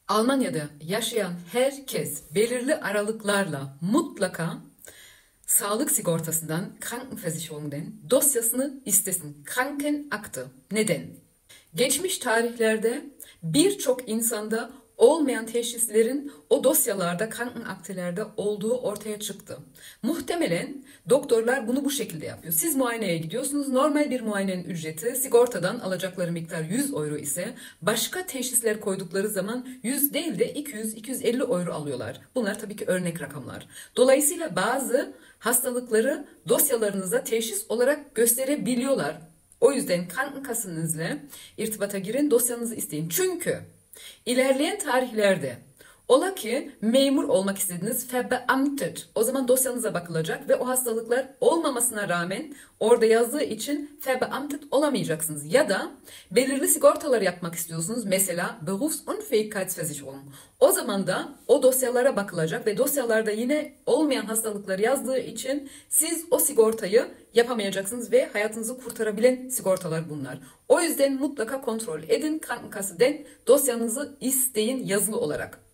Almanya'da yaşayan herkes belirli aralıklarla mutlaka sağlık sigortasından, Krankenversicherung'den dosyasını istesin. Krankenakte. Neden? Geçmiş tarihlerde birçok insanda olmayan teşhislerin o dosyalarda, Krankenaktelerde olduğu ortaya çıktı. Muhtemelen doktorlar bunu bu şekilde yapıyor. Siz muayeneye gidiyorsunuz. Normal bir muayenenin ücreti sigortadan alacakları miktar 100 euro ise başka teşhisler koydukları zaman 100 değil de 200-250 euro alıyorlar. Bunlar tabii ki örnek rakamlar. Dolayısıyla bazı hastalıkları dosyalarınıza teşhis olarak gösterebiliyorlar. O yüzden Krankenkassenizle irtibata girin, dosyanızı isteyin. Çünkü ilerleyen tarihlerde ola ki memur olmak istediniz, verbeamtet. O zaman dosyanıza bakılacak ve o hastalıklar olmamasına rağmen orada yazdığı için verbeamtet olamayacaksınız. Ya da belirli sigortalar yapmak istiyorsunuz. Mesela Berufsunfähigkeitsversicherung. O zaman da o dosyalara bakılacak ve dosyalarda yine olmayan hastalıklar yazdığı için siz o sigortayı yapamayacaksınız ve hayatınızı kurtarabilen sigortalar bunlar. O yüzden mutlaka kontrol edin, Krankenkasse'den dosyanızı isteyin yazılı olarak.